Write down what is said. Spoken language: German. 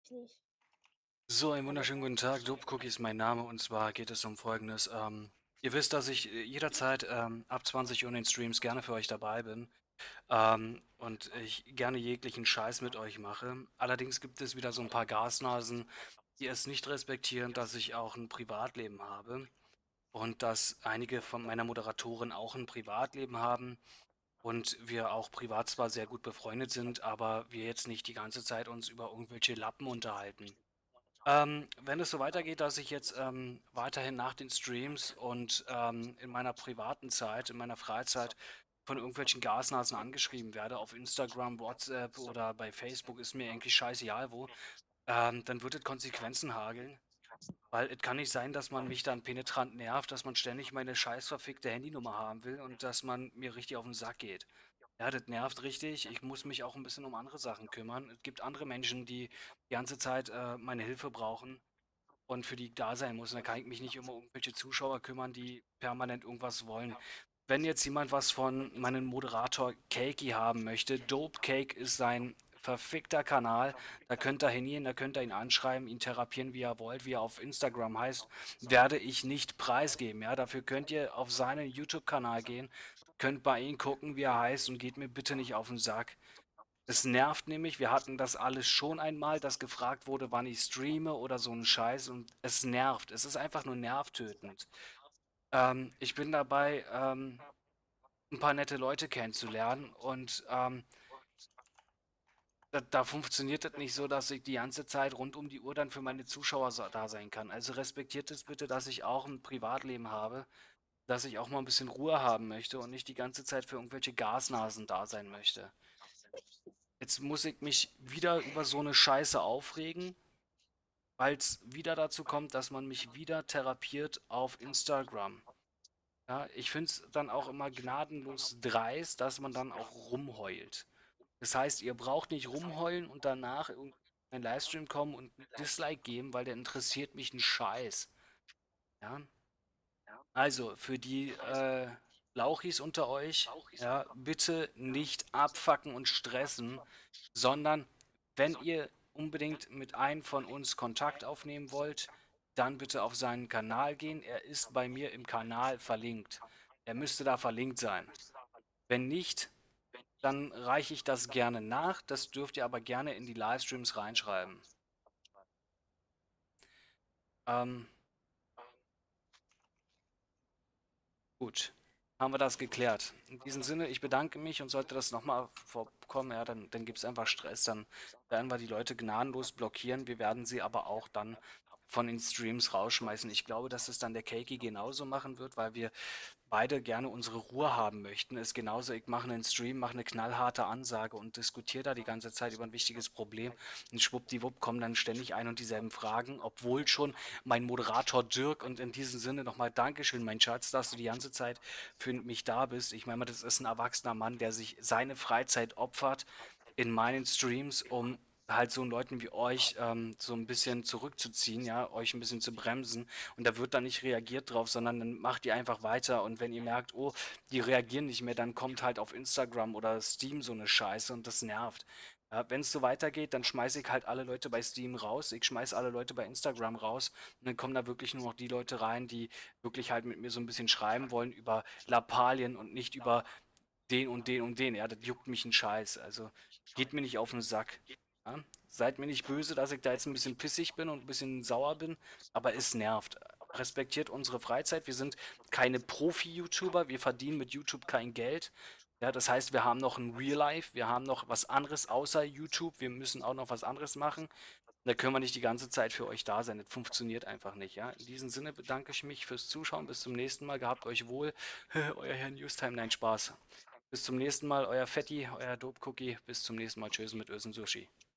nicht. So, einen wunderschönen guten Tag. Dope Cookie ist mein Name und zwar geht es um Folgendes. Ihr wisst, dass ich jederzeit ab 20 Uhr in den Streams gerne für euch dabei bin und ich gerne jeglichen Scheiß mit euch mache. Allerdings gibt es wieder so ein paar Gasnasen, die es nicht respektieren, dass ich auch ein Privatleben habe und dass einige von meiner Moderatoren auch ein Privatleben haben und wir auch privat zwar sehr gut befreundet sind, aber wir jetzt nicht die ganze Zeit uns über irgendwelche Lappen unterhalten. Wenn es so weitergeht, dass ich jetzt weiterhin nach den Streams und in meiner privaten Zeit, in meiner Freizeit von irgendwelchen Gasnasen angeschrieben werde, auf Instagram, WhatsApp oder bei Facebook, ist mir eigentlich scheißegal wo, dann wird es Konsequenzen hageln. Weil es kann nicht sein, dass man mich dann penetrant nervt, dass man ständig meine scheiß verfickte Handynummer haben will und dass man mir richtig auf den Sack geht. Ja, das nervt richtig. Ich muss mich auch ein bisschen um andere Sachen kümmern. Es gibt andere Menschen, die die ganze Zeit meine Hilfe brauchen und für die ich da sein muss. Und da kann ich mich nicht um irgendwelche Zuschauer kümmern, die permanent irgendwas wollen. Wenn jetzt jemand was von meinem Moderator Cakey haben möchte, Dope Cake ist sein verfickter Kanal. Da könnt ihr hingehen, da könnt ihr ihn anschreiben, ihn therapieren, wie ihr wollt, wie er auf Instagram heißt, werde ich nicht preisgeben. Ja, dafür könnt ihr auf seinen YouTube-Kanal gehen, könnt bei ihm gucken, wie er heißt und geht mir bitte nicht auf den Sack. Es nervt nämlich, wir hatten das alles schon einmal, dass gefragt wurde, wann ich streame oder so ein Scheiß und es nervt. Es ist einfach nur nervtötend. Ich bin dabei, ein paar nette Leute kennenzulernen und da funktioniert das nicht so, dass ich die ganze Zeit rund um die Uhr dann für meine Zuschauer da sein kann. Also respektiert es bitte, dass ich auch ein Privatleben habe, dass ich auch mal ein bisschen Ruhe haben möchte und nicht die ganze Zeit für irgendwelche Gasnasen da sein möchte. Jetzt muss ich mich wieder über so eine Scheiße aufregen, weil es wieder dazu kommt, dass man mich wieder therapiert auf Instagram. Ja, ich finde es dann auch immer gnadenlos dreist, dass man dann auch rumheult. Das heißt, ihr braucht nicht rumheulen und danach in einen Livestream kommen und ein Dislike geben, weil der interessiert mich ein Scheiß. Ja? Also, für die Lauchis unter euch, ja, bitte nicht abfacken und stressen, sondern wenn ihr unbedingt mit einem von uns Kontakt aufnehmen wollt, dann bitte auf seinen Kanal gehen. Er ist bei mir im Kanal verlinkt. Er müsste da verlinkt sein. Wenn nicht, dann reiche ich das gerne nach. Das dürft ihr aber gerne in die Livestreams reinschreiben. Ähm, gut, haben wir das geklärt. In diesem Sinne, ich bedanke mich und sollte das nochmal vorkommen, ja, dann gibt es einfach Stress, dann werden wir die Leute gnadenlos blockieren. Wir werden sie aber auch dann von den Streams rausschmeißen. Ich glaube, dass es dann der Keiki genauso machen wird, weil wir beide gerne unsere Ruhe haben möchten. Ist genauso, ich mache einen Stream, mache eine knallharte Ansage und diskutiere da die ganze Zeit über ein wichtiges Problem. Und schwuppdiwupp kommen dann ständig ein und dieselben Fragen, obwohl schon mein Moderator Dirk und in diesem Sinne nochmal Dankeschön, mein Schatz, dass du die ganze Zeit für mich da bist. Ich meine, das ist ein erwachsener Mann, der sich seine Freizeit opfert in meinen Streams, um halt so Leuten wie euch so ein bisschen zurückzuziehen, ja, euch ein bisschen zu bremsen. Und da wird dann nicht reagiert drauf, sondern dann macht ihr einfach weiter. Und wenn ihr merkt, oh, die reagieren nicht mehr, dann kommt halt auf Instagram oder Steam so eine Scheiße und das nervt. Ja, wenn es so weitergeht, dann schmeiße ich halt alle Leute bei Steam raus. Ich schmeiße alle Leute bei Instagram raus. Und dann kommen da wirklich nur noch die Leute rein, die wirklich halt mit mir so ein bisschen schreiben wollen über Lappalien und nicht über den und den und den. Ja, das juckt mich ein Scheiß. Also geht mir nicht auf den Sack. Ja? Seid mir nicht böse, dass ich da jetzt ein bisschen pissig bin und ein bisschen sauer bin, aber es nervt. Respektiert unsere Freizeit. Wir sind keine Profi-YouTuber. Wir verdienen mit YouTube kein Geld. Ja, das heißt, wir haben noch ein Real Life. Wir haben noch was anderes außer YouTube. Wir müssen auch noch was anderes machen. Da können wir nicht die ganze Zeit für euch da sein. Das funktioniert einfach nicht. Ja? In diesem Sinne bedanke ich mich fürs Zuschauen. Bis zum nächsten Mal. Gehabt euch wohl. Euer Herr Newstime. Nein, Spaß. Bis zum nächsten Mal, euer Fetti, euer Dope Cookie. Bis zum nächsten Mal. Tschüss mit Ösen Sushi.